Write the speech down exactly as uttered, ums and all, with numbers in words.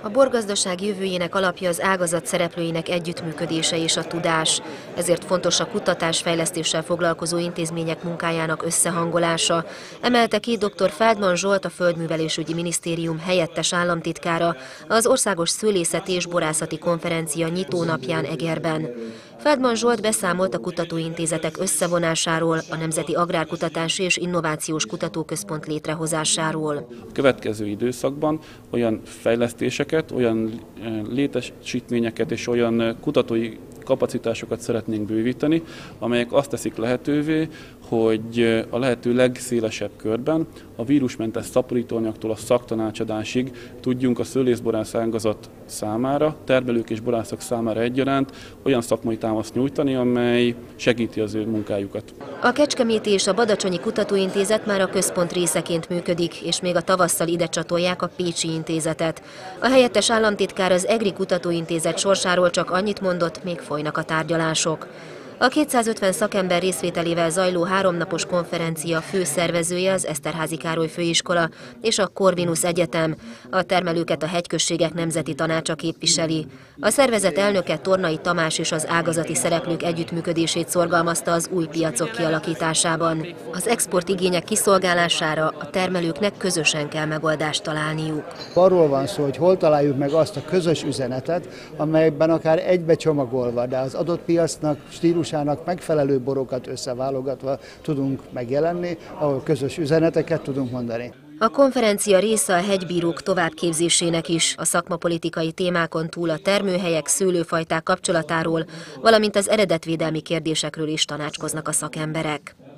A borgazdaság jövőjének alapja az ágazat szereplőinek együttműködése és a tudás. Ezért fontos a kutatásfejlesztéssel foglalkozó intézmények munkájának összehangolása, emelte ki dr. Feldman Zsolt, a Földművelésügyi Minisztérium helyettes államtitkára az Országos Szőlészeti és Borászati Konferencia nyitónapján Egerben. Feldman Zsolt beszámolt a kutatóintézetek összevonásáról, a Nemzeti Agrárkutatási és Innovációs Kutatóközpont létrehozásáról. A következő időszakban olyan fejlesztéseket, olyan létesítményeket és olyan kutatói kapacitásokat szeretnénk bővíteni, amelyek azt teszik lehetővé, hogy a lehető legszélesebb körben a vírusmentes szaporítóanyagtól a szaktanácsadásig tudjunk a szőlészborász ágazat számára, termelők és borászok számára egyaránt olyan szakmai támaszt nyújtani, amely segíti az ő munkájukat. A Kecskeméti és a Badacsonyi Kutatóintézet már a központ részeként működik, és még a tavasszal ide csatolják a Pécsi Intézetet. A helyettes államtitkár az EGRI Kutatóintézet sorsáról csak annyit mondott, még folynak a tárgyalások. A kétszázötven szakember részvételével zajló háromnapos konferencia főszervezője az Eszterházy Károly Főiskola és a Corvinus Egyetem. A termelőket a Hegyközségek Nemzeti Tanácsa képviseli. A szervezet elnöke, Tornai Tamás és az ágazati szereplők együttműködését szorgalmazta az új piacok kialakításában. Az exportigények kiszolgálására a termelőknek közösen kell megoldást találniuk. Arról van szó, hogy hol találjuk meg azt a közös üzenetet, amelyben akár egybe csomagolva, de az adott piacnak, stílus megfelelő borokat összeválogatva tudunk megjelenni, ahol közös üzeneteket tudunk mondani. A konferencia része a hegybírók továbbképzésének is, a szakmapolitikai témákon túl a termőhelyek, szőlőfajták kapcsolatáról, valamint az eredetvédelmi kérdésekről is tanácskoznak a szakemberek.